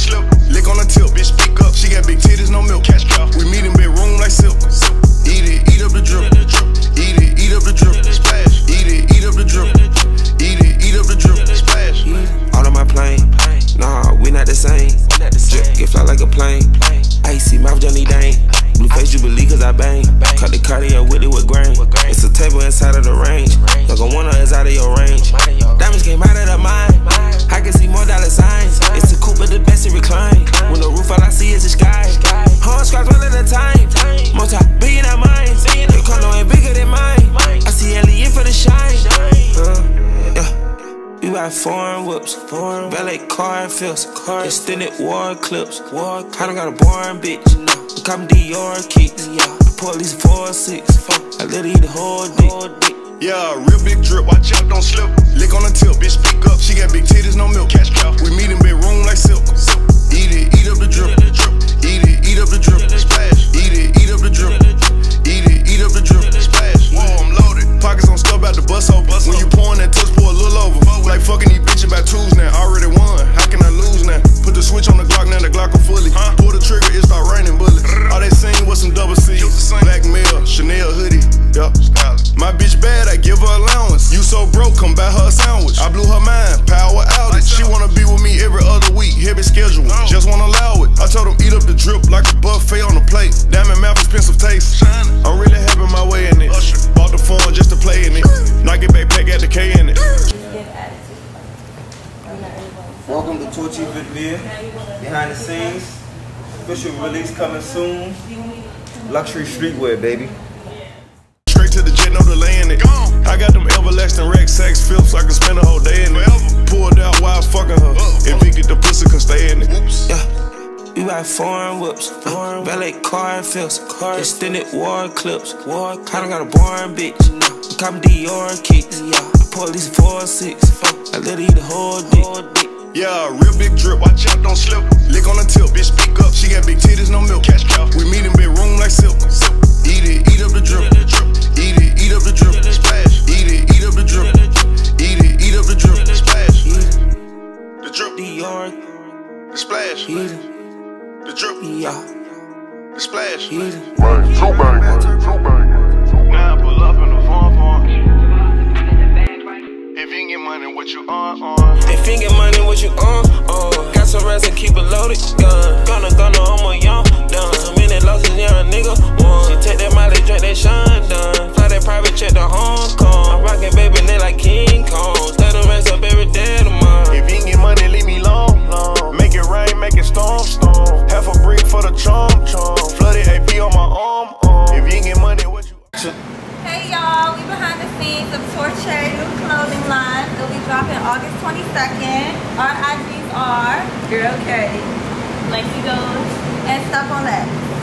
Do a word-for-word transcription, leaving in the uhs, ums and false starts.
slip. Lick on the tip, bitch, speak up. She got big titties, no milk. Cash cow. We meet in bedroom like silk. Eat it, eat up the drip. Eat it, eat up the drip. Splash. Eat it, eat up the drip. Eat it, eat up the drip. Splash. All on my plane. Nah, we not the same. Drip get fly like a plane. Icy mouth, Johnny Dane. Blue face Jubilee cause I bang. Cut the cardio with it with grain. It's a table inside of the range. Like a one is out of your range. Diamonds came out of the mine. I can see more dollar signs. It's a coupe, but the best in recline. When the roof all I see is the sky. Horn scratch one at a time. Multi-billion at mine. The condo ain't bigger than mine. I see Ellie in for the shine. Uh, yeah. We ride foreign whips, foreign valet car and fills, extended war clips. War, I done got a boring bitch. We call me Dior kicks. Police four six. I let her eat the whole dick. Yeah, real big drip, watch out, don't slip. Lick on the tip, bitch, speak up. She got big titties, no milk. Cash cow. We meet in bedroom like silk. Eat it, eat up the drip. Eat it, eat up the drip. Splash. Eat it, eat up the drip. Eat it, eat up the drip. Splash. Whoa, I'm loaded. Pockets on stuff out the bus hole. When you pouring that touch, pour a little over. Like fucking these bitches by twos now. Already won. How can I lose now? Put the switch on the Glock, now the Glock will fully. Pull the trigger, it start raining bullets. All they seen was some double C's. Black mail, Chanel hoodie. Yup. My bitch bad, I give her allowance. You so broke, come buy her a sandwich. I blew her mind, power outage. She wanna be with me every other week, heavy schedule. Just wanna allow it. I told him eat up the drip like a buffet on the plate. Diamond mouth, expensive taste. I'm really having my way in it. Bought the phone just to play in it. Knock it back, pack, got the K in it. Welcome to Torchy Vidvia. Behind the scenes. Official release coming soon. Luxury streetwear, baby. Straight to the jet, no delay in it. I got them everlasting rack sacks filled so I can spend a whole day in it. Pulled out while fucking her. Evicted the pussy, can stay in it. Yeah. We ride foreign whips, foreign valet car and fills, extended war clips. War, I done got a boring bitch. We call me Dior kicks. Police four six. I let her eat the whole dick. Yeah, real big drip, watch out, don't slip. Lick on the tip, bitch, speak up. She got big titties, no milk. Cash cow. We meet in bedroom like silk. Eat it, eat up the drip. Eat it, eat up the drip. Splash. Eat it, eat up the drip. Eat it, eat up the drip. Splash. The drip. Dior. The splash. The drip. Yeah. The splash. Eat it. Bang, two bang, bang, two bang. Now I pull up in the farm farm. If you ain't get money, what you on, on? If you ain't get money, what you on, on? Got some rest and keep it loaded, gun. Gonna, gonna, I'm a young, done. So many losses, young nigga, one. She take that Molly, drink that shine, done. Fly that private jet to Hong Kong. I'm rockin' baby, they like King Kong. Stay the rest up every day of the month. If you ain't get money, leave me long, long. Make it rain, make it storm, storm. Half a brick for the chomp, chomp. Flooded A P on my arm, arm. If you ain't get money, what you... Hey y'all, we behind the scenes of Torchy new clothing line. It'll be dropping August twenty-second. Our I Gs are Girl K, Lexi Goes, and Stuck on That.